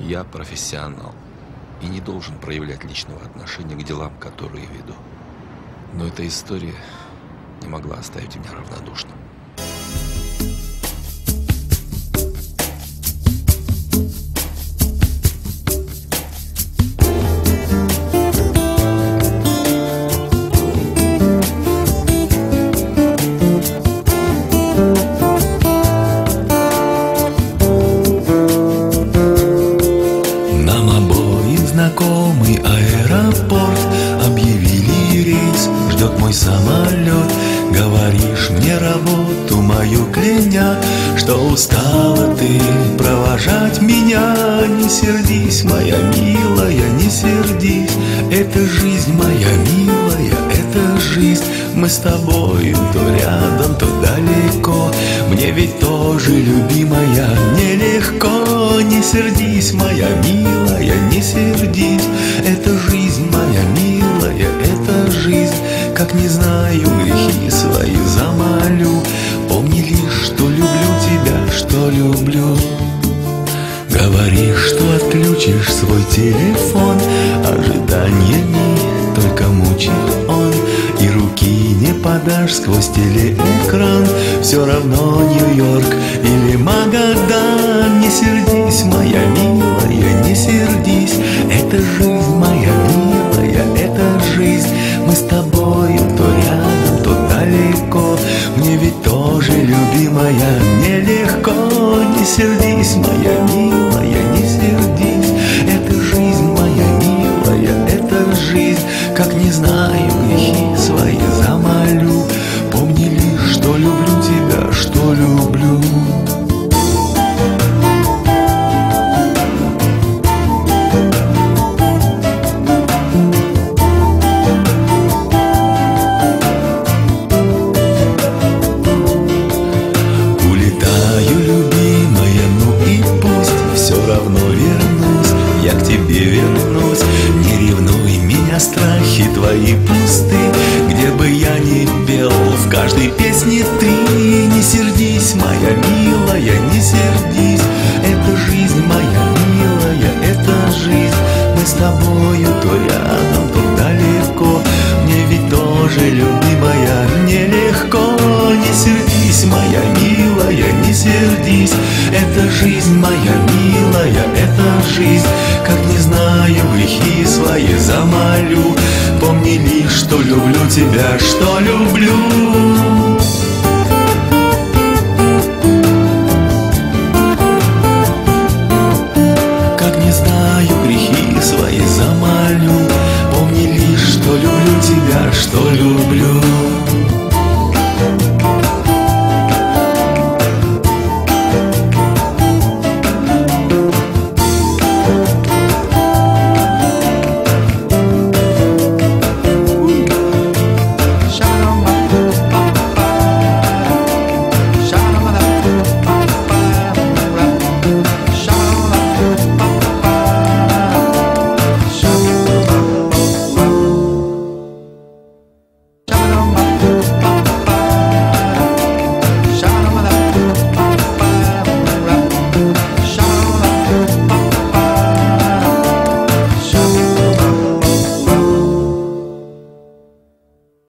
Я профессионал и не должен проявлять личного отношения к делам, которые веду. Но эта история не могла оставить меня равнодушным. Знакомый аэропорт, объявили рейс, ждет мой самолет. Говоришь мне работу мою кляня, что устала ты провожать меня. Не сердись, моя милая, не сердись, это жизнь, моя милая, это жизнь. Мы с тобою то рядом, то далеко, мне ведь тоже, любимая, нелегко. Не сердись, моя милая, не сердись, это жизнь, моя милая, это жизнь. Как не знаю, грехи свои замолю, помни лишь, что люблю тебя, что люблю. Говоришь, что отключишь свой телефон, ожиданиями только мучит он, и руки не подашь сквозь телеэкран. Все равно Нью-Йорк или Магадан. Не сердись, моя милая, не сердись, это жизнь, моя милая, это жизнь. Мы с тобою то рядом, то далеко, мне ведь тоже, любимая, нелегко. Не сердись, моя милая, не сердись, это жизнь, моя милая, это жизнь. Как не знаю, грехи свои замолю, помни лишь, что люблю тебя, что люблю. Улетаю, любимая, ну и пусть, все равно вернусь, я к тебе вернусь. Не ревнуй меня, страхи твои пусты, где бы я ни пел, в каждой песне ты. Не сердись, моя милая, не сердись, это жизнь, моя милая, это жизнь. Мы с тобою то рядом, то далеко, мне ведь тоже, любимая, нелегко. Не сердись, моя милая, не сердись, это жизнь, моя милая, это жизнь. Как не знаю, грехи свои замолю, помни лишь, что люблю тебя, что люблю.